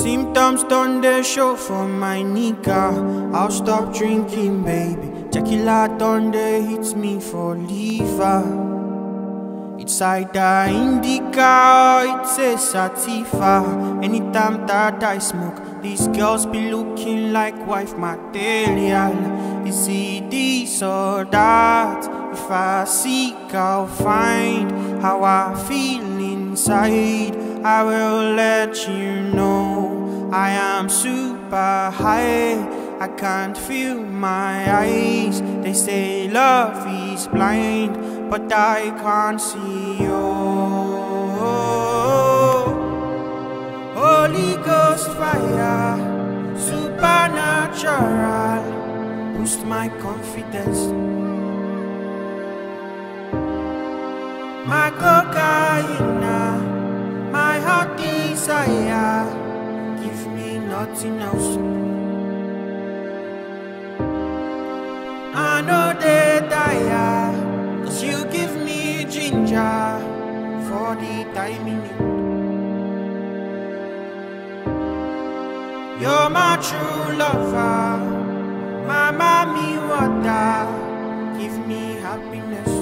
Symptoms done the show for my nigga. I'll stop drinking, baby. Tequila done the hits me for liver. It's either indica or it's a sativa. Anytime that I smoke, these girls be looking like wife material. Is it this or that? If I seek, I'll find how I feel inside. I will let you know I am super high. I can't feel my eyes. They say love is blind, but I can't see you. Holy Ghost fire, supernatural, boost my confidence. My cocaine, my heart desire, give me nothing else. I know they die, cause you give me ginger for the timing. You're my true lover, my mommy water, give me happiness.